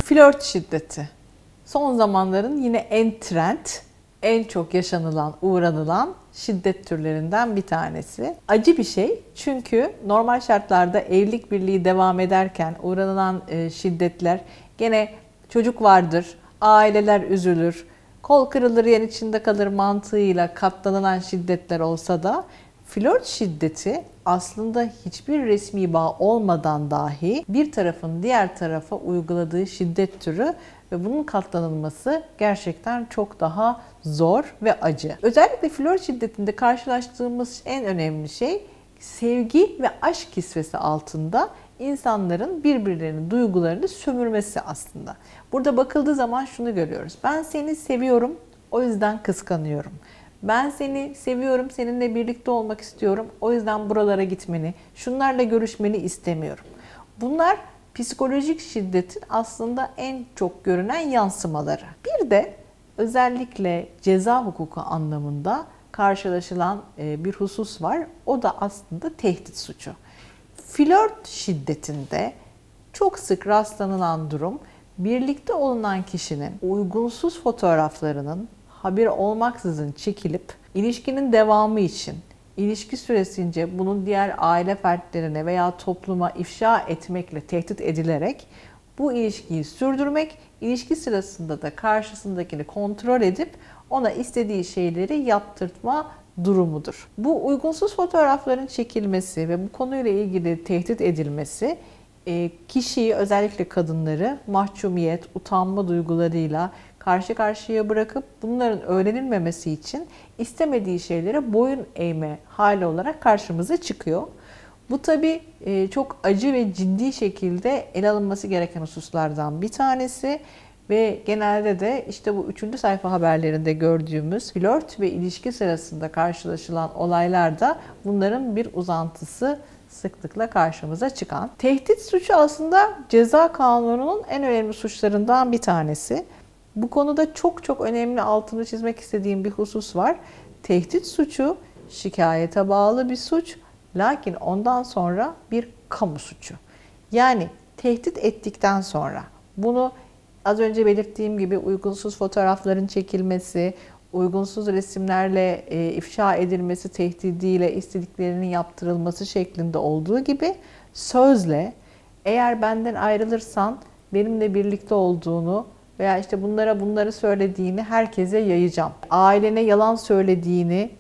Flört şiddeti. Son zamanların yine en trend, en çok yaşanılan, uğranılan şiddet türlerinden bir tanesi. Acı bir şey çünkü normal şartlarda evlilik birliği devam ederken uğranılan şiddetler gene çocuk vardır, aileler üzülür, kol kırılır yen içinde kalır mantığıyla katlanılan şiddetler olsa da flört şiddeti aslında hiçbir resmi bağ olmadan dahi bir tarafın diğer tarafa uyguladığı şiddet türü ve bunun katlanılması gerçekten çok daha zor ve acı. Özellikle flört şiddetinde karşılaştığımız en önemli şey sevgi ve aşk kisvesi altında insanların birbirlerinin duygularını sömürmesi aslında. Burada bakıldığı zaman şunu görüyoruz. Ben seni seviyorum, o yüzden kıskanıyorum. Ben seni seviyorum, seninle birlikte olmak istiyorum. O yüzden buralara gitmeni, şunlarla görüşmeni istemiyorum. Bunlar psikolojik şiddetin aslında en çok görünen yansımaları. Bir de özellikle ceza hukuku anlamında karşılaşılan bir husus var. O da aslında tehdit suçu. Flört şiddetinde çok sık rastlanılan durum, birlikte olunan kişinin uygunsuz fotoğraflarının haberi olmaksızın çekilip ilişkinin devamı için ilişki süresince bunun diğer aile fertlerine veya topluma ifşa etmekle tehdit edilerek bu ilişkiyi sürdürmek, ilişki sırasında da karşısındakini kontrol edip ona istediği şeyleri yaptırtma durumudur. Bu uygunsuz fotoğrafların çekilmesi ve bu konuyla ilgili tehdit edilmesi kişiyi, özellikle kadınları mahcubiyet, utanma duygularıyla karşı karşıya bırakıp bunların öğrenilmemesi için istemediği şeylere boyun eğme hali olarak karşımıza çıkıyor. Bu tabii çok acı ve ciddi şekilde ele alınması gereken hususlardan bir tanesi ve genelde de işte bu 3. sayfa haberlerinde gördüğümüz flört ve ilişki sırasında karşılaşılan olaylarda bunların bir uzantısı, sıklıkla karşımıza çıkan. Tehdit suçu aslında ceza kanununun en önemli suçlarından bir tanesi. Bu konuda çok önemli altını çizmek istediğim bir husus var. Tehdit suçu şikayete bağlı bir suç, lakin ondan sonra bir kamu suçu. Yani tehdit ettikten sonra bunu az önce belirttiğim gibi uygunsuz fotoğrafların çekilmesi, uygunsuz resimlerle ifşa edilmesi tehdidiyle istediklerinin yaptırılması şeklinde olduğu gibi sözle eğer benden ayrılırsan benimle birlikte olduğunu veya işte bunları söylediğini herkese yayacağım. Ailene yalan söylediğini,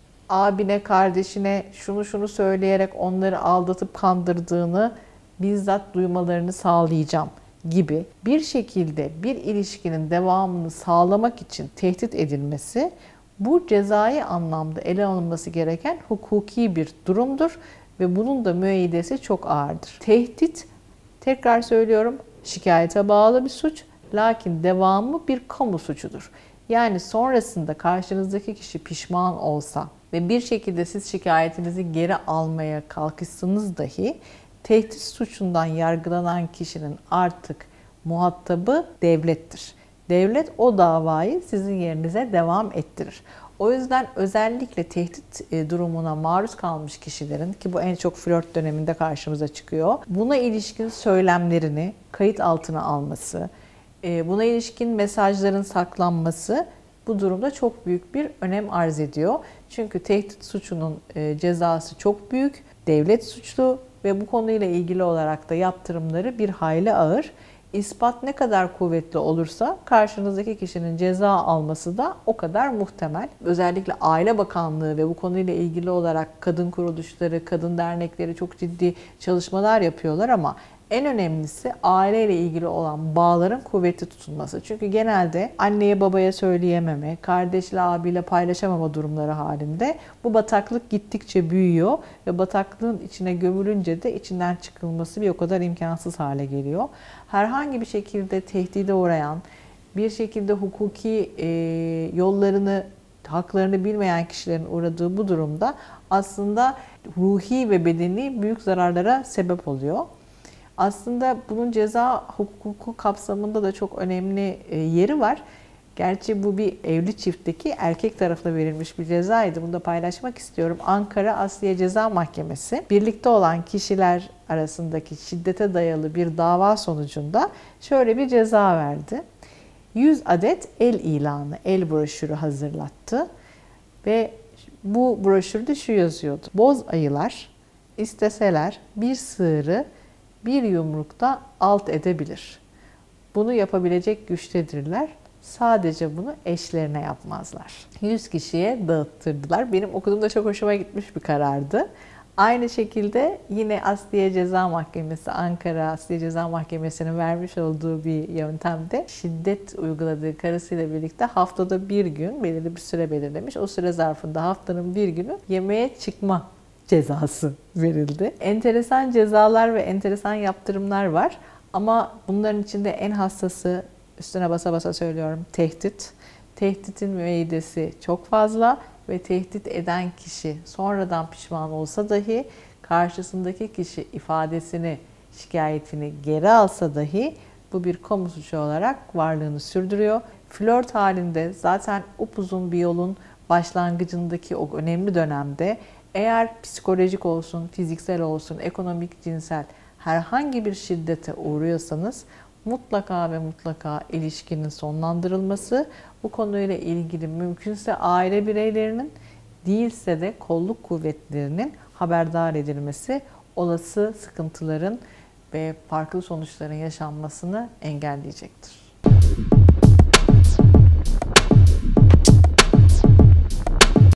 abine, kardeşine şunu söyleyerek onları aldatıp kandırdığını bizzat duymalarını sağlayacağım gibi bir şekilde bir ilişkinin devamını sağlamak için tehdit edilmesi bu cezai anlamda ele alınması gereken hukuki bir durumdur ve bunun da müeyyidesi çok ağırdır. Tehdit, tekrar söylüyorum, şikayete bağlı bir suç, lakin devamı bir kamu suçudur. Yani sonrasında karşınızdaki kişi pişman olsa ve bir şekilde siz şikayetinizi geri almaya kalkışsanız dahi tehdit suçundan yargılanan kişinin artık muhatabı devlettir. Devlet o davayı sizin yerinize devam ettirir. O yüzden özellikle tehdit durumuna maruz kalmış kişilerin, ki bu en çok flört döneminde karşımıza çıkıyor, buna ilişkin söylemlerini kayıt altına alması, buna ilişkin mesajların saklanması bu durumda çok büyük bir önem arz ediyor. Çünkü tehdit suçunun cezası çok büyük, devlet suçlu ve bu konuyla ilgili olarak da yaptırımları bir hayli ağır. İspat ne kadar kuvvetli olursa karşınızdaki kişinin ceza alması da o kadar muhtemel. Özellikle Aile Bakanlığı ve bu konuyla ilgili olarak kadın kuruluşları, kadın dernekleri çok ciddi çalışmalar yapıyorlar ama en önemlisi aileyle ilgili olan bağların kuvvetli tutulması. Çünkü genelde anneye babaya söyleyememe, kardeşle abiyle paylaşamama durumları halinde bu bataklık gittikçe büyüyor ve bataklığın içine gömülünce de içinden çıkılması bir o kadar imkansız hale geliyor. Herhangi bir şekilde tehdide uğrayan, bir şekilde hukuki yollarını, haklarını bilmeyen kişilerin uğradığı bu durumda aslında ruhi ve bedeni büyük zararlara sebep oluyor. Aslında bunun ceza hukuku kapsamında da çok önemli yeri var. Gerçi bu bir evli çiftteki erkek tarafına verilmiş bir cezaydı. Bunu da paylaşmak istiyorum. Ankara Asliye Ceza Mahkemesi birlikte olan kişiler arasındaki şiddete dayalı bir dava sonucunda şöyle bir ceza verdi. 100 adet el ilanı, el broşürü hazırlattı ve bu broşürde şu yazıyordu. Boz ayılar isteseler bir sığırı bir yumrukta alt edebilir. Bunu yapabilecek güçtedirler. Sadece bunu eşlerine yapmazlar. 100 kişiye dağıttırdılar. Benim okuduğumda çok hoşuma gitmiş bir karardı. Aynı şekilde yine Asliye Ceza Mahkemesi, Ankara Asliye Ceza Mahkemesi'nin vermiş olduğu bir yöntemde şiddet uyguladığı karısıyla birlikte haftada bir gün belirli bir süre belirlemiş. O süre zarfında haftanın bir günü yemeğe çıkma cezası verildi. Enteresan cezalar ve enteresan yaptırımlar var. Ama bunların içinde en hassası, üstüne basa basa söylüyorum, tehdit. Tehditin müeyyidesi çok fazla ve tehdit eden kişi sonradan pişman olsa dahi karşısındaki kişi ifadesini, şikayetini geri alsa dahi bu bir kamu suçu olarak varlığını sürdürüyor. Flört halinde zaten upuzun bir yolun başlangıcındaki o önemli dönemde eğer psikolojik olsun, fiziksel olsun, ekonomik, cinsel herhangi bir şiddete uğruyorsanız mutlaka ve mutlaka ilişkinin sonlandırılması, bu konuyla ilgili mümkünse aile bireylerinin, değilse de kolluk kuvvetlerinin haberdar edilmesi olası sıkıntıların ve farklı sonuçların yaşanmasını engelleyecektir.